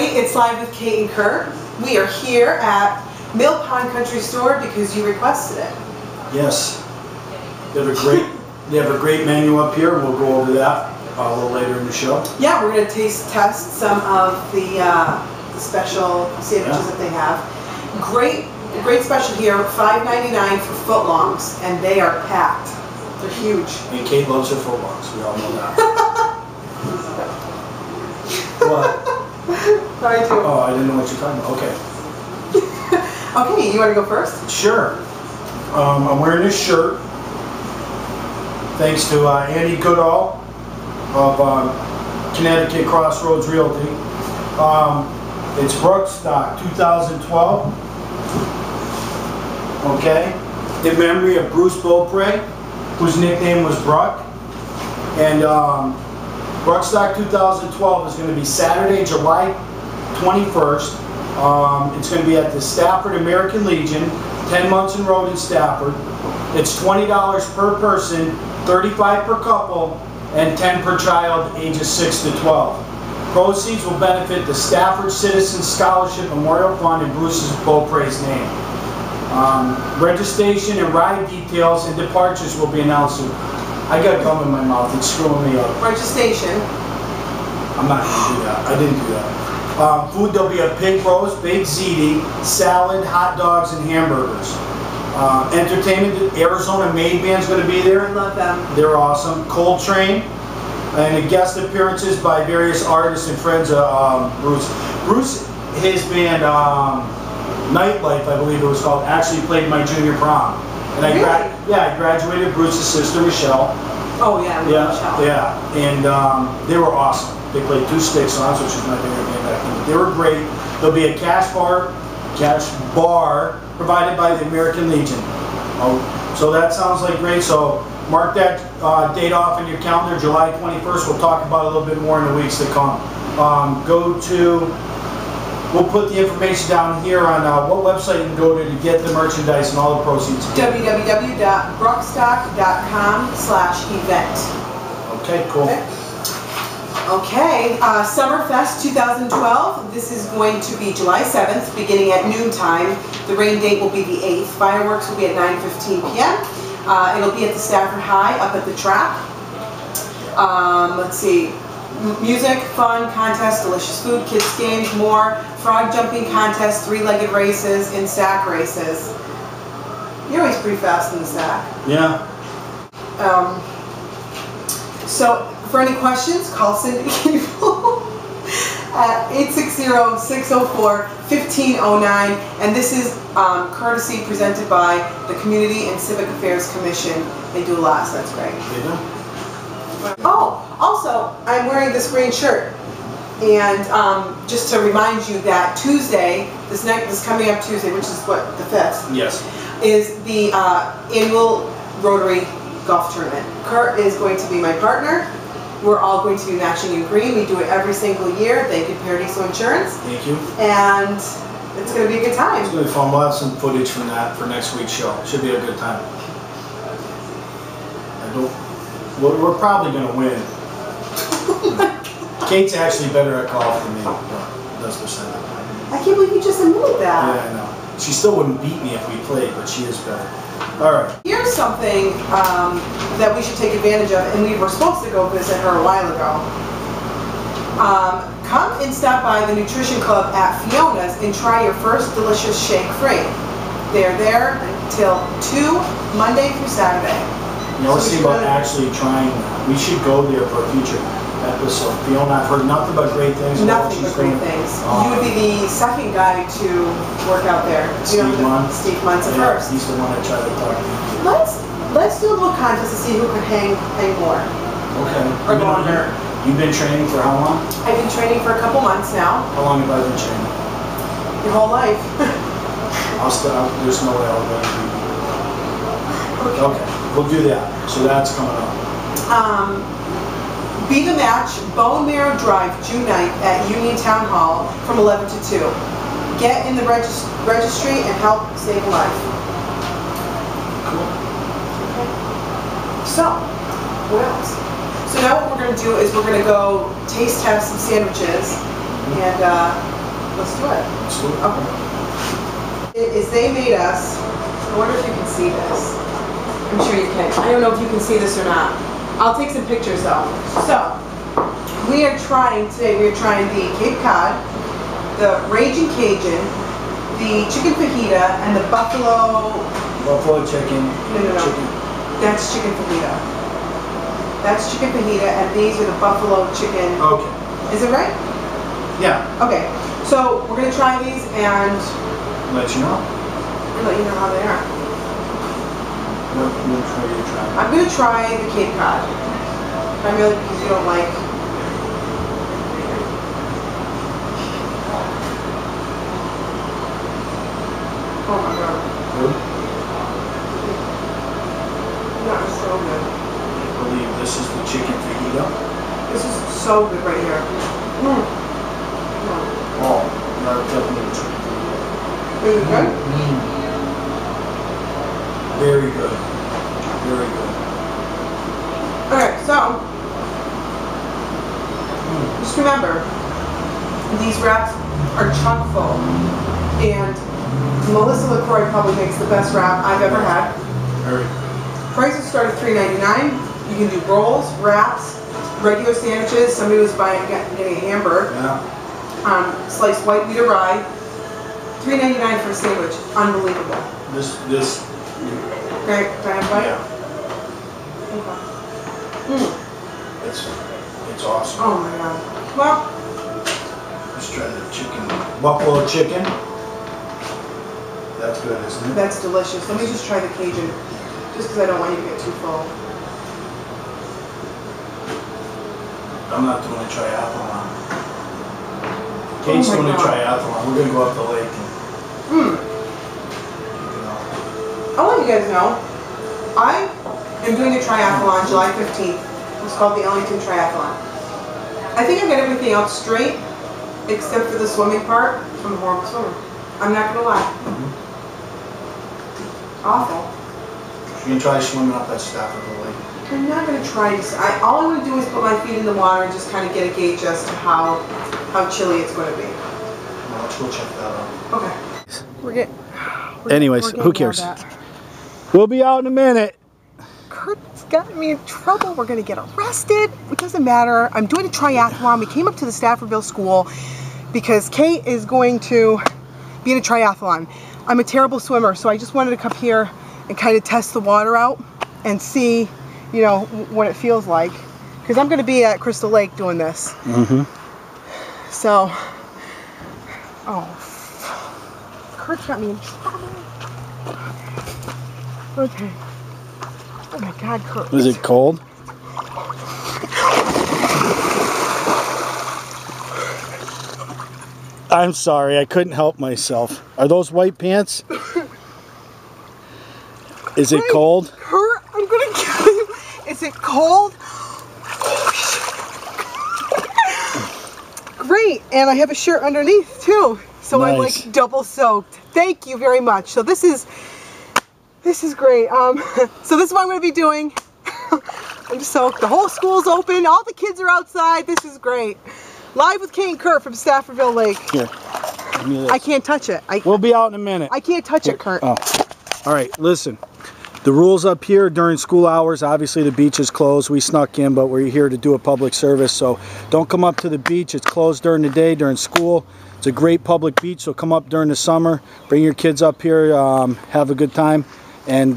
everybody, it's Live with Kate and Kurt. We are here at Mill Pond Country Store because you requested it. Yes. They have a great menu up here, and we'll go over that a little later in the show. Yeah, we're going to test some of the special sandwiches that they have. Great special here, $5.99 for footlongs, and they are packed. They're huge. And Kate loves her footlongs. We all know that. What? I do. Oh, I didn't know what you're talking about. Okay. Okay, you want to go first? Sure. I'm wearing this shirt thanks to Andy Goodall of Connecticut Crossroads Realty. It's Brookstock 2012. Okay. In memory of Bruce Beaupre, whose nickname was Bruck. And Brookstock 2012 is going to be Saturday, July 21st. It's going to be at the Stafford American Legion, 10 Munson Road in Stafford. It's $20 per person, $35 per couple, and $10 per child ages 6 to 12. Proceeds will benefit the Stafford Citizen Scholarship Memorial Fund in Bruce Beaupre's name. Registration and ride details and departures will be announced soon. I got gum in my mouth, it's screwing me up. Registration. I'm not going to do that. I didn't do that. Food, there'll be a pig roast, baked ziti, salad, hot dogs, and hamburgers. Entertainment, Arizona Maid Band's going to be there. I love them. They're awesome. Coltrane, and guest appearances by various artists and friends of Bruce. Bruce, his band, Nightlife, I believe it was called, actually played my junior prom. And really? I graduated Bruce's sister, Michelle. Oh yeah, Michelle. Yeah, and they were awesome. They played 2 stick songs, which is my favorite band back then. They were great. There'll be a cash bar provided by the American Legion. So that sounds like great. So mark that date off in your calendar, July 21st. We'll talk about it a little bit more in the weeks to come. We'll put the information down here on what website you can go to get the merchandise and all the proceeds. www.brookstock.com/event. Okay, cool. Okay, Summerfest 2012. This is going to be July 7th, beginning at noontime. The rain date will be the 8th. Fireworks will be at 9:15 p.m. It'll be at the Stafford High up at the track. Let's see. Music, fun, contest, delicious food, kids games, more, frog jumping contest, 3-legged races, and sack races. You're always pretty fast in the sack. Yeah. So, for any questions, call Cindy at 860-604-1509. And this is courtesy presented by the Community and Civic Affairs Commission. They do a lot, so that's great. They do. Oh, also, I'm wearing this green shirt, and just to remind you that Tuesday, this coming up Tuesday, which is what, the 5th? Yes. Is the annual Rotary Golf Tournament. Kurt is going to be my partner. We're all going to be matching in green. We do it every single year. Thank you, Paradiso Insurance. Thank you. And it's going to be a good time. It's going to be fun. We'll have some footage from that for next week's show. Should be a good time. We're probably going to win. Kate's actually better at golf than me. That's percent. I can't believe you just admitted that. Yeah, I know. She still wouldn't beat me if we played, but she is better. All right. Here's something that we should take advantage of, and we were supposed to go visit her a while ago. Come and stop by the Nutrition Club at Fiona's and try your first delicious shake free. They're there until 2 Monday through Saturday. You know, let's see about actually trying that. We should go there for a future episode. Fiona, I've heard nothing but great things. Nothing but great things. You would be the second guy to work out there. Steve Munn. Steve Munn's the first. He's the one I tried to talk to. Let's do a little contest to see who can hang more. Okay. Or longer. You've been training for how long? I've been training for a couple months now. How long have I been training? Your whole life. There's no way I'll go. Okay. We'll do that. So that's coming up. Be the Match, Bone Marrow Drive, June 9th at Union Town Hall from 11 to 2. Get in the registry and help save a life. Cool. Okay. So, what else? So now what we're going to do is we're going to go taste test some sandwiches. And let's do it. Let's do it. Okay. They made us, I wonder if you can see this. I'm sure you can. I don't know if you can see this or not. I'll take some pictures though. So, we are trying today, the Cape Cod, the Raging Cajun, the chicken fajita, and the buffalo chicken. No. Chicken. That's chicken fajita. That's chicken fajita, and these are the buffalo chicken. Okay. Is it right? Yeah. Okay. So we're gonna try these and Let you know. let you know how they are. What are you trying? I'm gonna try the Cape Cod. Primarily because you don't like. Oh my god. Good. That is so good. I believe this is the chicken fajita. This is so good right here. Mm. Oh, no, definitely the chicken fajita. Is it good? Very good. Very good. Okay, so just remember, these wraps are chock full, and Melissa LaCroix probably makes the best wrap I've ever had. Very. Prices start at $3.99. You can do rolls, wraps, regular sandwiches. Somebody was getting a hamburger. Yeah. Sliced white wheat or rye. $3.99 for a sandwich. Unbelievable. This. Okay, can I have a bite? Yeah. Okay. It's awesome. Oh my god. Well, Let's try the chicken. Buffalo chicken. That's good, isn't it? that's delicious. Let me just try the Cajun, just because I don't want you to get too full. I'm not doing a triathlon. Kate's Oh my doing a God. triathlon. We're gonna go up the lake and, I want you guys to know, I am doing a triathlon July 15th. It's called the Ellington Triathlon. I think I got everything else straight, except for the swimming part. I'm a horrible swimmer. I'm not gonna lie. Awful. you can try swimming up that Staffordville Lake. I'm not gonna try this. All I'm gonna do is put my feet in the water and just kind of get a gauge as to how chilly it's gonna be. Well, let's go check that out. Okay. Anyways, who cares? We'll be out in a minute. Kurt's got me in trouble. We're gonna get arrested. It doesn't matter. I'm doing a triathlon. We came up to the Staffordville school because Kate is going to be in a triathlon. I'm a terrible swimmer, so I just wanted to come here and kind of test the water out and see, you know, what it feels like. Because I'm gonna be at Crystal Lake doing this. So, Kurt's got me in trouble. Okay. Oh my God, Kurt. Was it cold? I'm sorry, I couldn't help myself. Are those white pants? Is it cold? Kurt, I'm gonna kill you. Is it cold? Great, and I have a shirt underneath too. So Nice. I'm like double soaked. Thank you very much. So this is great. So this is what I'm gonna be doing. I'm soaked. The whole school's open. All the kids are outside. This is great. Live with Kate and Kurt from Staffordville Lake. Here. Give me this. I can't touch it. We'll be out in a minute. I can't touch it, Kurt. Oh. All right, listen. The rules up here during school hours, obviously the beach is closed. We snuck in, but we're here to do a public service. So don't come up to the beach. It's closed during the day, during school. It's a great public beach, so come up during the summer. Bring your kids up here, have a good time. And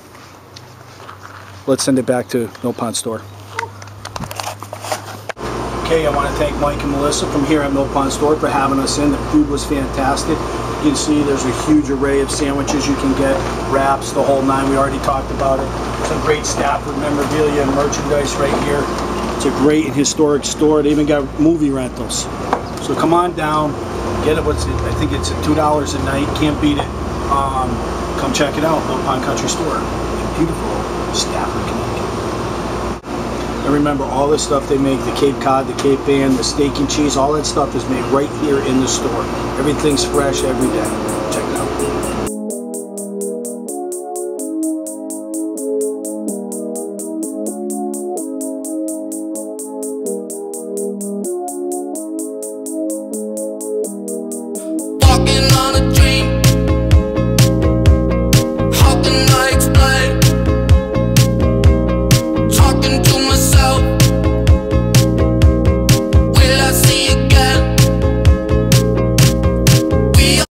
let's send it back to Mill Pond Store. Okay, I want to thank Mike and Melissa from here at Mill Pond Store for having us in. The food was fantastic. You can see there's a huge array of sandwiches you can get, wraps, the whole nine. We already talked about it. Some great Stafford memorabilia and merchandise right here. It's a great and historic store. They even got movie rentals. So come on down, get it. I think it's at $2 a night. Can't beat it. Come check it out, Mill Pond Country Store in beautiful Stafford, Connecticut. And remember, all the stuff they make, the Cape Cod, the Cape Ann, the steak and cheese, all that stuff is made right here in the store. Everything's fresh every day.